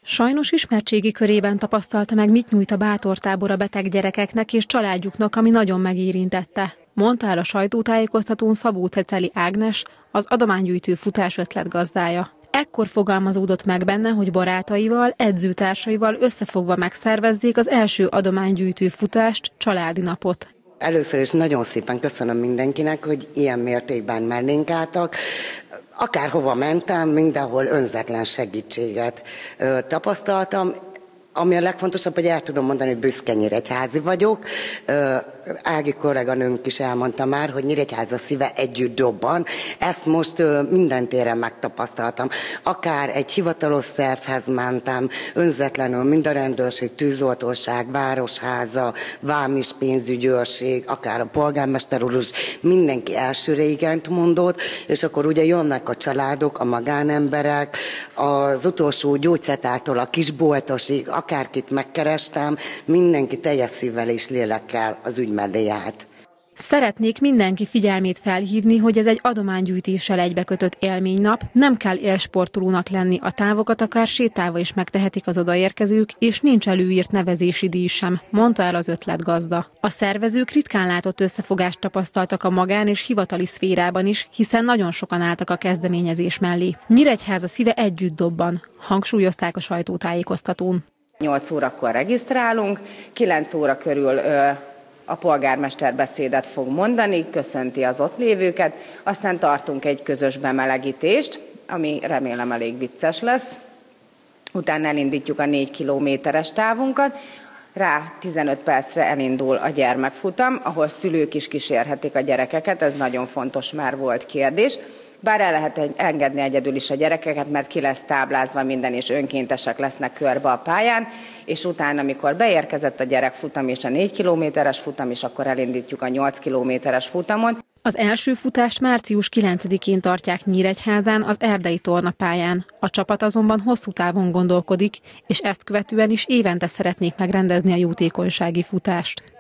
Sajnos ismertségi körében tapasztalta meg, mit nyújt a bátortábor a beteg gyerekeknek és családjuknak, ami nagyon megérintette. Mondta el a sajtótájékoztatón Szabó Ceceli Ágnes, az adománygyűjtő futás ötletgazdája. Ekkor fogalmazódott meg benne, hogy barátaival, edzőtársaival összefogva megszervezzék az első adománygyűjtő futást, családi napot. Először is nagyon szépen köszönöm mindenkinek, hogy ilyen mértékben mellénk álltak. Akárhova mentem, mindenhol önzetlen segítséget tapasztaltam. Ami a legfontosabb, hogy el tudom mondani, hogy büszke nyíregyházi vagyok. Ági kolléganőnk is elmondta már, hogy Nyíregyháza szíve együtt dobban. Ezt most minden téren megtapasztaltam. Akár egy hivatalos szervhez mentem, önzetlenül mind a rendőrség, tűzoltóság, városháza, vám és pénzügyőrség, akár a polgármester úr is, mindenki elsőre igent mondott, és akkor ugye jönnek a családok, a magánemberek, az utolsó gyógyszertártól a kisboltosig, akárkit megkerestem, mindenki teljes szívvel és lélekkel az ügy mellé állt. Szeretnék mindenki figyelmét felhívni, hogy ez egy adománygyűjtéssel egybekötött élménynap, nem kell élsportolónak lenni, a távokat akár sétálva is megtehetik az odaérkezők, és nincs előírt nevezési díj sem, mondta el az ötletgazda. A szervezők ritkán látott összefogást tapasztaltak a magán és hivatali szférában is, hiszen nagyon sokan álltak a kezdeményezés mellé. Nyíregyháza szíve együtt dobban, hangsúlyozták a sajtótájékoztatón. 8 órakor regisztrálunk, 9 óra körül a polgármester beszédet fog mondani, köszönti az ott lévőket, aztán tartunk egy közös bemelegítést, ami remélem elég vicces lesz. Utána elindítjuk a 4 kilométeres távunkat, rá 15 percre elindul a gyermekfutam, ahol szülők is kísérhetik a gyerekeket, ez nagyon fontos, már volt kérdés. Bár el lehet engedni egyedül is a gyerekeket, mert ki lesz táblázva minden, és önkéntesek lesznek körbe a pályán, és utána, amikor beérkezett a gyerekfutam és a 4 kilométeres futam, és akkor elindítjuk a 8 kilométeres futamon. Az első futást március 9-én tartják Nyíregyházán, az Erdei tornapályán. A csapat azonban hosszú távon gondolkodik, és ezt követően is évente szeretnék megrendezni a jótékonysági futást.